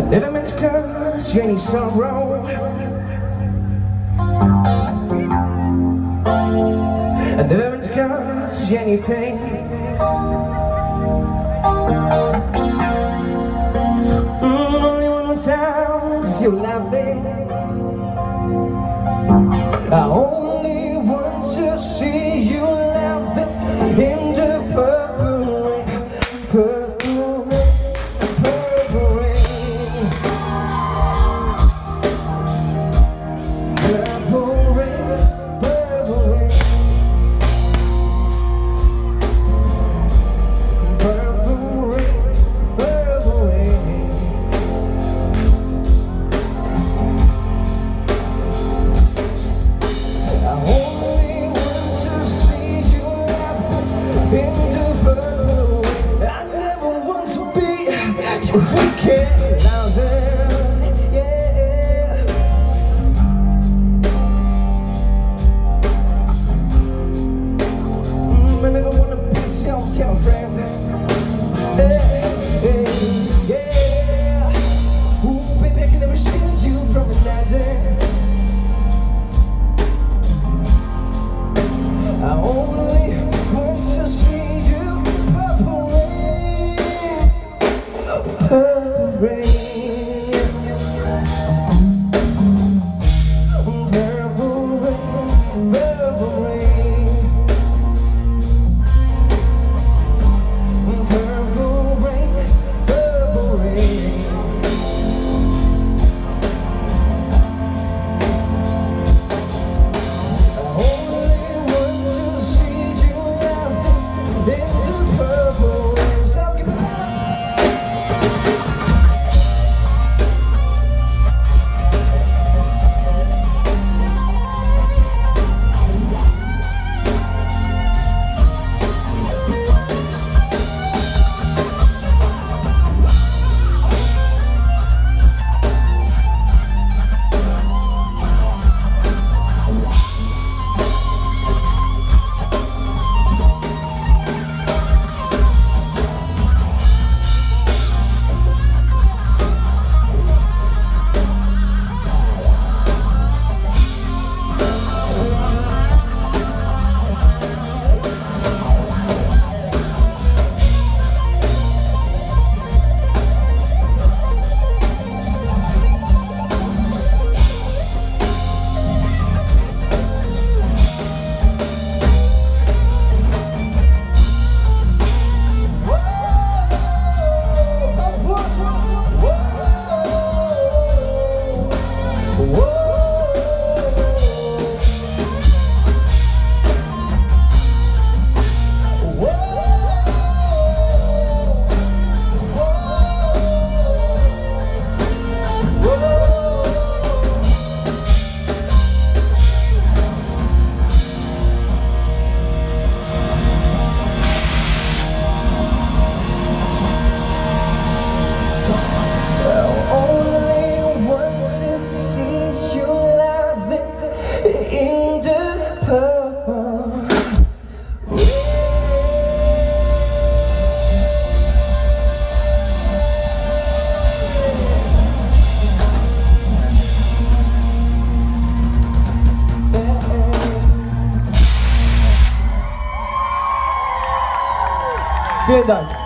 never meant to cause you any sorrow. I never meant to cause you any pain. Only one more time to see you laughing. I only want to see you laughing in the purple rain, purple rain, purple rain, purple rain, purple rain, purple rain, purple rain. I only want to see you laughing in the purple rain. I never want to be your weekend lover, yeah. I never want to be your girlfriend, yeah. Ooh, baby, I can never steal you from another. I only want to see you purple rain, purple rain, purple rain, purple rain, purple rain, purple rain. I only want to see you laughing in the purple rain. So give it up. Vielen Dank.